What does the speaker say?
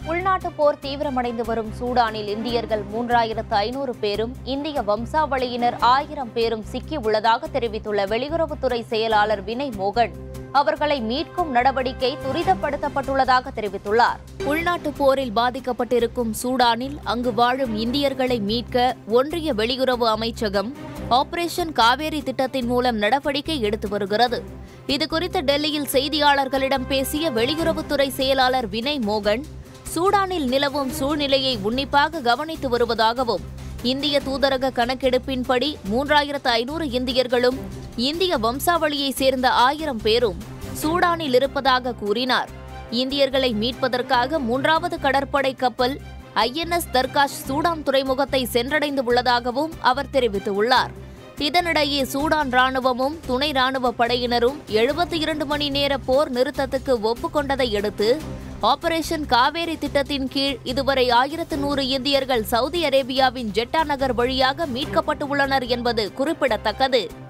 உள்நாட்டு போர் தீவிரமடைந்து வரும் சூடானில் இந்தியர்கள் 3500 பேரும் இந்திய வம்சாவளியினர் 1000 பேரும் சிக்கியுள்ளதாக தெரிவித்துள்ள வெளியுறவுத்துறை செயலாளர் வினய் மோகன் அவர்களை மீட்கும் நடவடிக்கை துரிதப்படுத்தப்பட்டுள்ளதாக தெரிவித்துள்ளார். உள்நாட்டு போரில் பாதிக்கப்பட்டிருக்கும் சூடானில் அங்கு வாழும் இந்தியர்களை மீட்க ஒன்றிய வெளியுறவு அமைச்சகம் ஆபரேஷன் காவேரி திட்டத்தின் மூலம் நடவடிக்கை எடுத்து வருகிறது. இதுகுறித்து டெல்லியில் செய்தியாளர்களிடம் பேசிய வெளியுறவுத்துறை செயலாளர் வினய் மோகன் சூடானில் நிலவும் சூழ்நிலையை உன்னிப்பாக கவனித்து வருவதாகவும் இந்திய தூதரக கணக்கெடுப்பின்படி 3500 இந்தியர்களும் இந்திய வம்சாவளியை சேர்ந்த 1000 பேரும் சூடானில் இருப்பதாக கூறினார். இந்தியர்களை மீட்பதற்காக 3வது கடற்படை கப்பல் INS தர்காஷ் சூடான் துறைமுகத்தை சென்றடைந்து உள்ளதாகவும் அவர் தெரிவித்துள்ளார். இதனிடையே சூடான் ராணுவமும் துணை ராணுவ படையினரும் 72 மணி நேர போர் நிறுத்தத்துக்கு ஒப்புக்கொண்டதை அடுத்து ஆபரேஷன் காவேரி திட்டத்தின் கீழ் இதுவரை 1100 இந்தியர்கள் சவுதி அரேபியாவின் ஜெட்டா நகர் வழியாக மீட்கப்பட்டுள்ளனர் என்பது குறிப்பிடத்தக்கது.